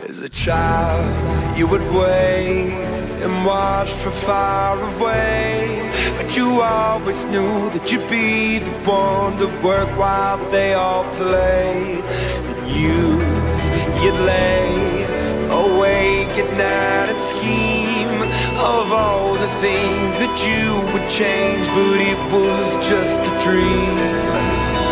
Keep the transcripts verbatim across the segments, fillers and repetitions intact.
As a child, you would wait and watch from far away, but you always knew that you'd be the one to work while they all play. In youth, you'd lay awake at night and scheme of all the things that you would change, but it was just a dream.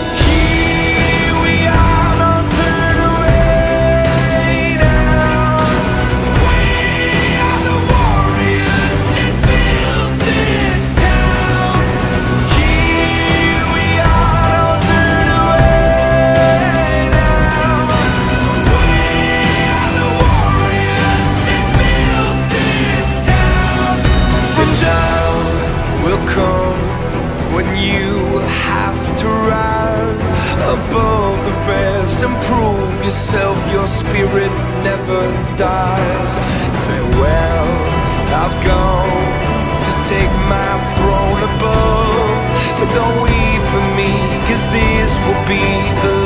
When you have to rise above the rest and prove yourself, your spirit never dies. Farewell, I've gone to take my throne above, but don't weep for me, 'cause this will be the